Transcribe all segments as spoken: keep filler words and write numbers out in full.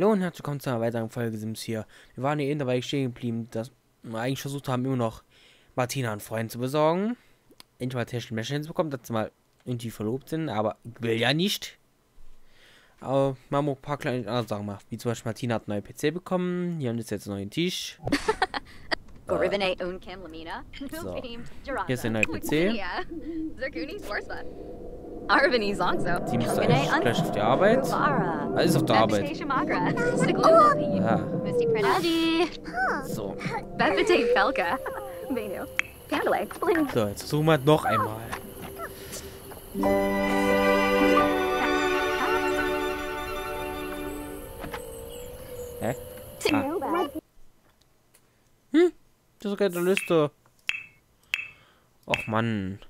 Hallo und herzlich willkommen zu einer weiteren Folge Sims vier. Wir waren hier eben dabei stehen geblieben, dass wir eigentlich versucht haben, immer noch Martina einen Freund zu besorgen. Endlich mal technische Menschen hinzubekommen, dass sie mal irgendwie verlobt sind, aber ich will ja nicht. Aber wir haben auch ein paar kleine andere Sachen gemacht, wie zum Beispiel Martina hat einen neuen P C bekommen, hier haben wir jetzt einen neuen Tisch. So, hier ist der neue P C. Sie müsste eigentlich gleich auf die Arbeit. Ah, ist auf der Arbeit. Ja. So. So, jetzt versuchen wir noch einmal. Hä? Ah. Hm? Das ist keine Liste. Och Mann.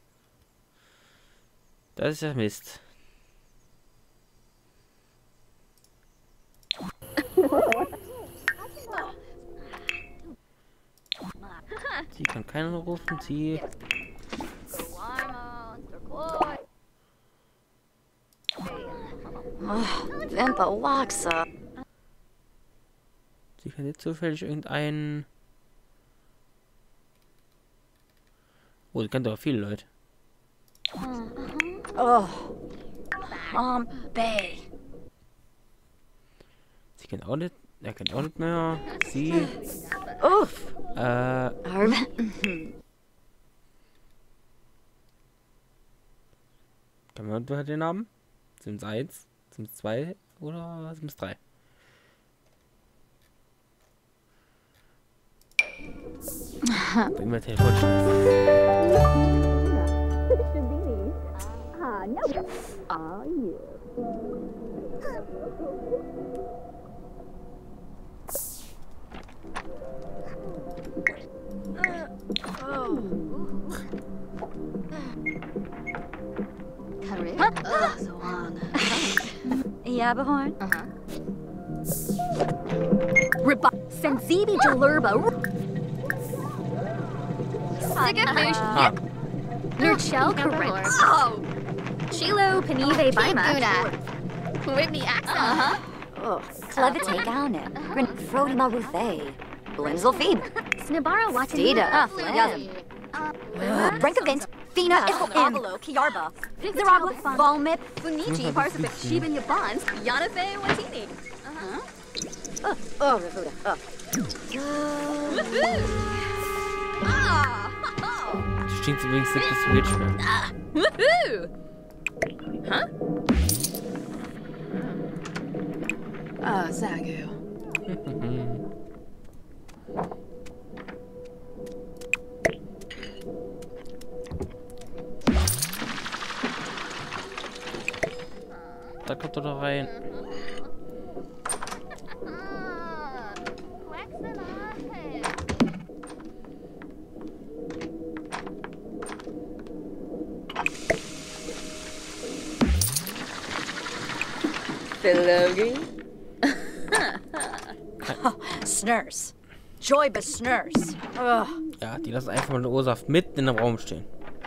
Das ist ja Mist. Sie kann keinen rufen, sie... Sie kann jetzt zufällig irgendeinen... Oh, sie kennt aber viele Leute. Oh, um, Bay. Sie kennt auch nicht, er kennt auch nicht mehr. Sie. Uff. Äh. Kann man über den Namen? Sims eins, Sims zwei oder Sims drei? Bring mal Telefon. Oh, you. Ja, Behorn. Uh-huh. Riba Sensibi Jalurba. Sigafish. Ah. Nurchel correct. Oh. Chilo Panive Bima. Whitney accent. Uh-huh. Oh, Clevite Gownin. Rin Frody Maruthe. Blinzel Feed. Snibara Watida. Ah, Yazim. Brinkavint. Fina Ifel Kiarba. Zeragua Volmip. Funichi Parsifik Shiban Yabans. Yanafe Watini. Uh-huh. Oh, oh, Refuda. Oh. Woohoo! Ah! Du stinkst übrigens nicht das Switch mehr. Ah! Woohoo! Huh? Ah, uh, Sagu. Da kommt er doch rein. Philogi? Oh, Snurs. Joyba Snurs. Oh. Ja, die lassen einfach mal den O-Saft mitten in dem Raum stehen.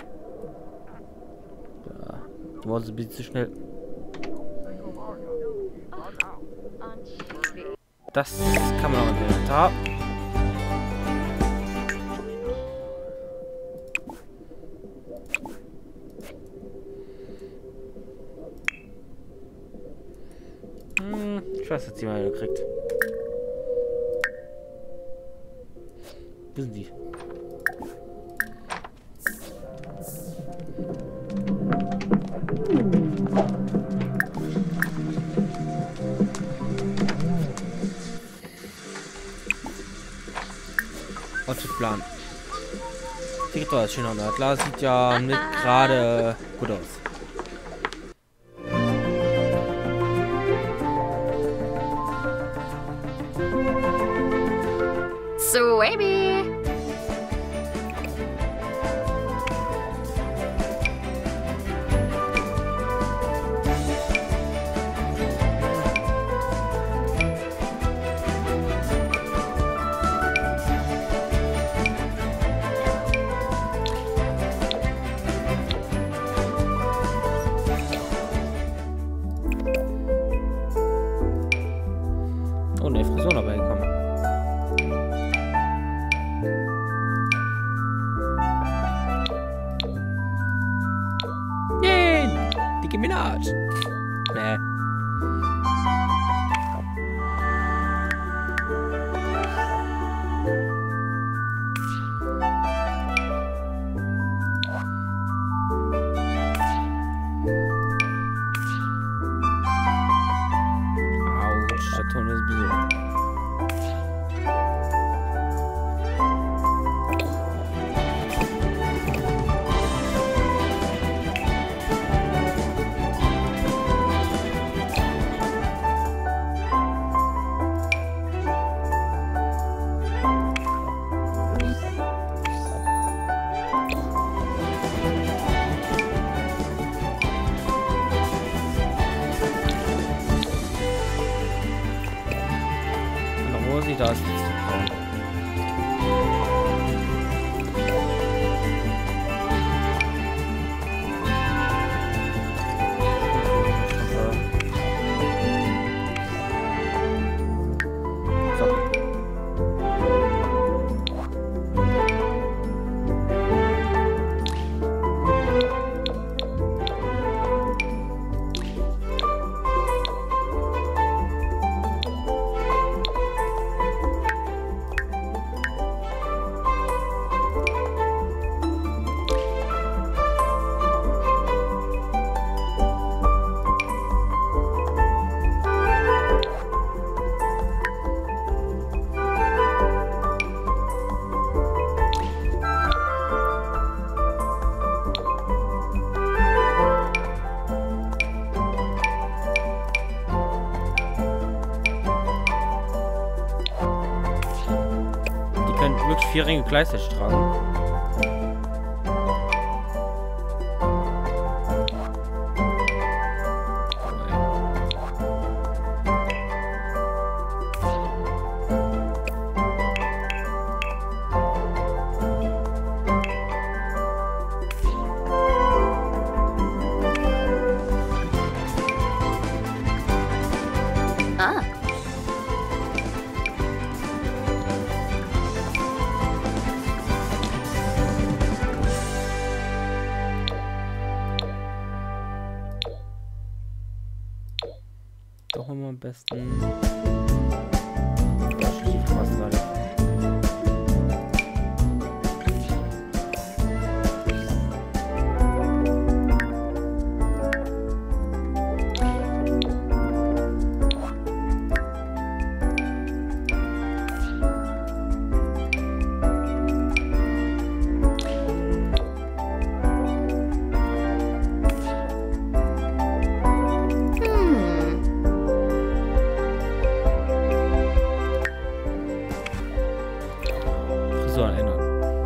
Ja, die wollen sie ein bisschen zu schnell. Das kann man auch in den Inventar. Hm, ich weiß, dass die mal kriegt. Wo sind die? Plan. Sieht doch als schöner Nerdler. Sieht ja nicht gerade gut aus. So, baby. Nicki Minaj. Nee. Autsch, der Ton ist besucht. Rosi, da ist die Frau. Wirklich vier Ringe gleichzeitig tragen. Ah. Doch immer am besten. Das schlief fast gerade. Frisur ändern.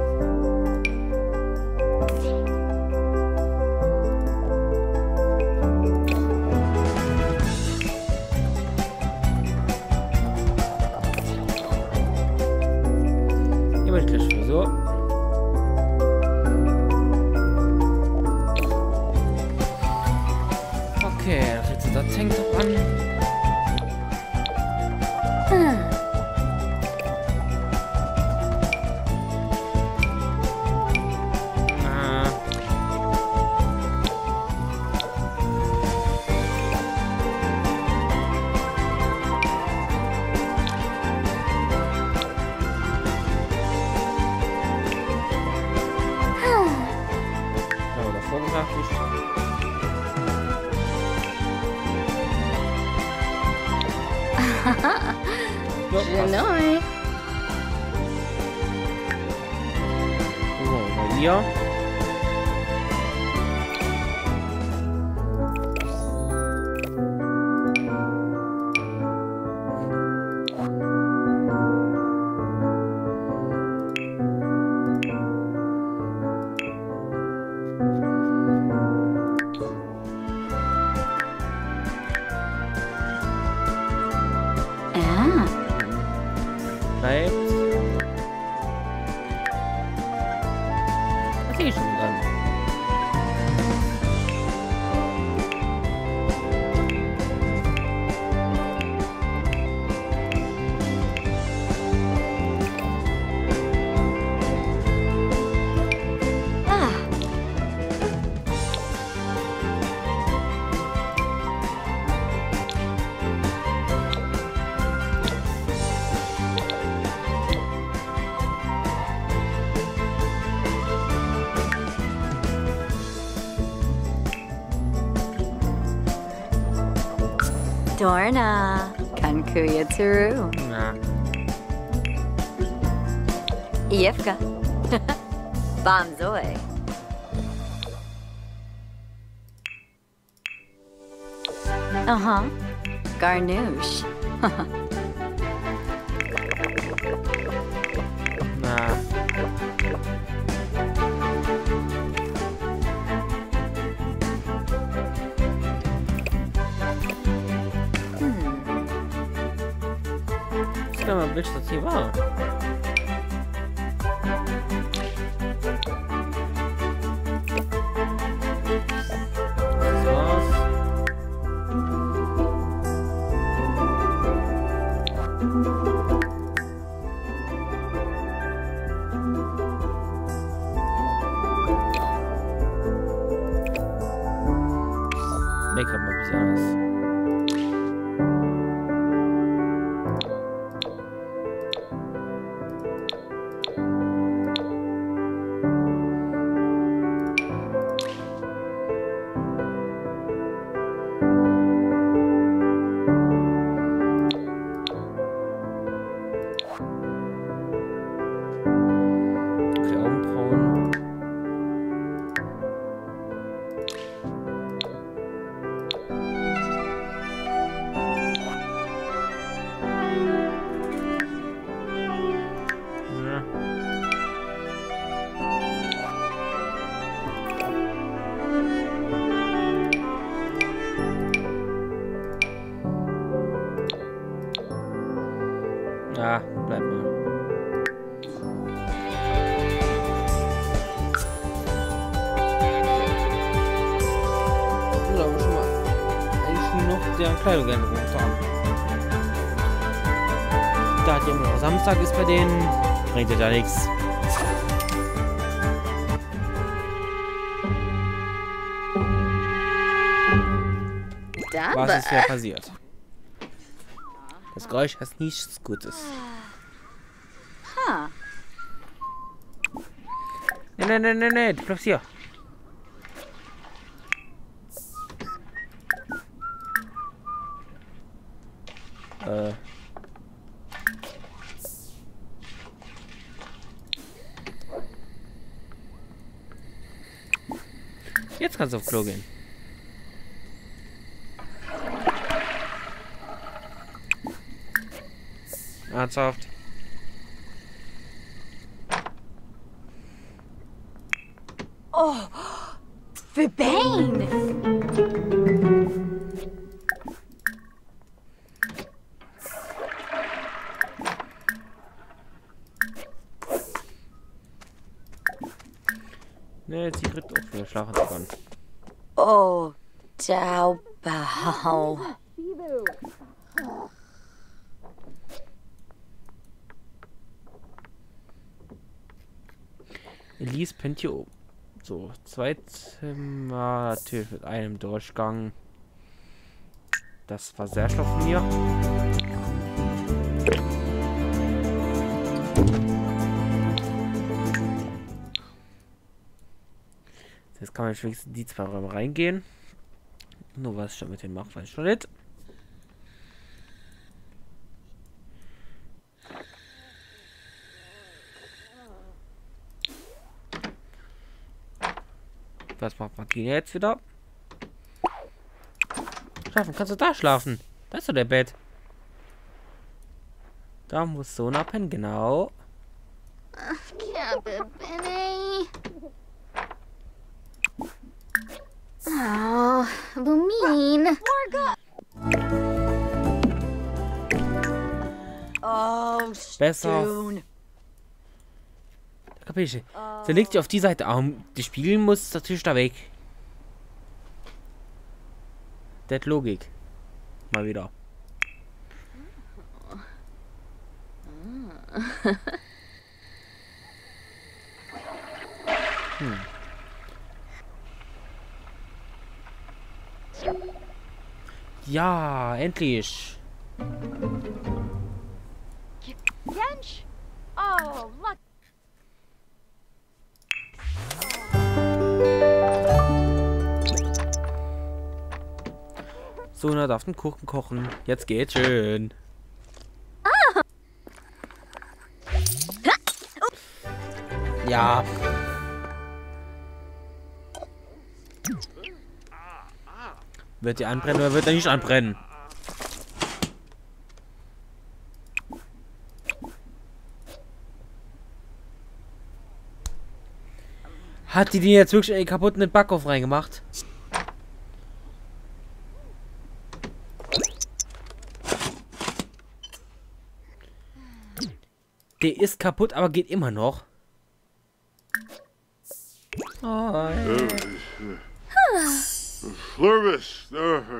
Immer die gleiche Frisur. Okay, jetzt das hängt doch an. Genoi. So, bei ihr. Bleibt. Was ist Dorna. Kankuya Turu. Na. Yifka. Bomzoy. Uh-huh. Garnouche. Na. Ich kann mal wissen, was hier war. Das war's. Make-up mal ein bisschen anders. Okay, Augenbrauen. Ja. Ja, bleib mal. Ja, aber schon mal eigentlich nur noch deren Kleidungsänderung haben. Da die immer noch Samstag ist bei denen, bringt ja da nichts. Was ist hier passiert? Das Geräusch hat nichts Gutes. Huh. Nee, nee, nee, nee, nee, du bleibst hier. Äh. Jetzt kannst du auf Klo gehen. Ernsthaft? Oh, für Bane. Ne, sie kriegt auch wieder schlafen zu können. Oh, Daubau. Elise pennt hier oben. So, zwei Zimmer, natürlich mit einem Durchgang. Das war sehr schlau von mir. Jetzt kann man wenigstens in die zwei Räume reingehen. Nur was ich schon mit dem mache, weiß ich schon nicht. Was macht Martina jetzt wieder? Schlafen, kannst du da schlafen? Da ist doch der Bett. Da muss Sona pennen, genau. Oh, Lumin. Oh, Besser. Stune. Kapitel. Sie legt sich auf die Seite. Ah, die spiegeln muss natürlich da weg. Das Logik. Mal wieder. Hm. Ja, endlich. Gensch. Oh, look. So, na darf den Kuchen kochen. Jetzt geht's schön. Ja. Wird die anbrennen oder wird er nicht anbrennen? Hat die den jetzt wirklich in den kaputten Backofen reingemacht? Der ist kaputt, aber geht immer noch. Oh, Service.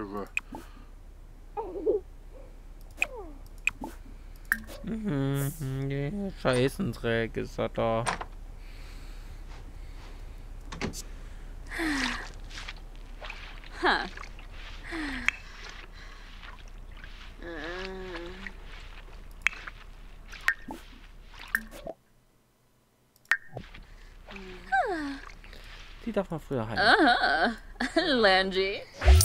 mhm, Scheißendreck ist er da. Huh. Die darf man früher heim. Uh-huh. Langy.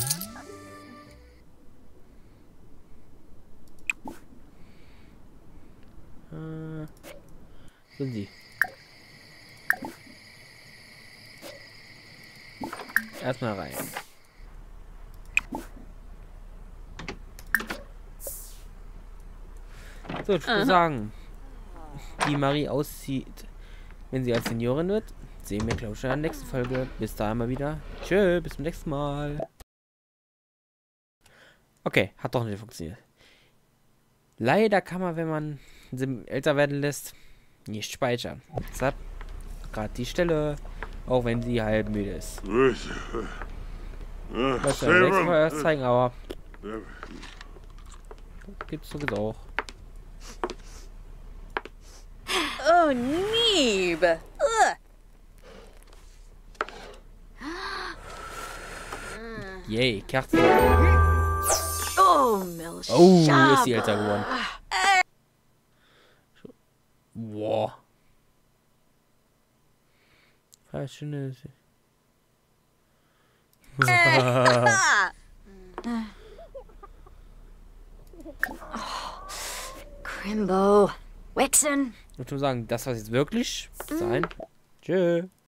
Äh, sind sie. Erstmal rein. So, ich würde sagen, wie Marie aussieht, wenn sie als Seniorin wird, sehen wir, glaube ich, in der nächsten Folge. Bis dahin mal wieder. Tschö, bis zum nächsten Mal. Okay, hat doch nicht funktioniert. Leider kann man, wenn man sie älter werden lässt, nicht speichern. Deshalb gerade die Stelle, auch wenn sie halb müde ist. Das soll ich nächstes Mal erst zeigen, aber gibt's sowieso auch. Oh, Neeb. Ugh. Yay, Kerzen. Oh, Milch. Oh, ist sie älter geworden. Wow. Verschöne sie. Crimbo. Wixen. Ich würde sagen, das war jetzt wirklich sein. Tschö.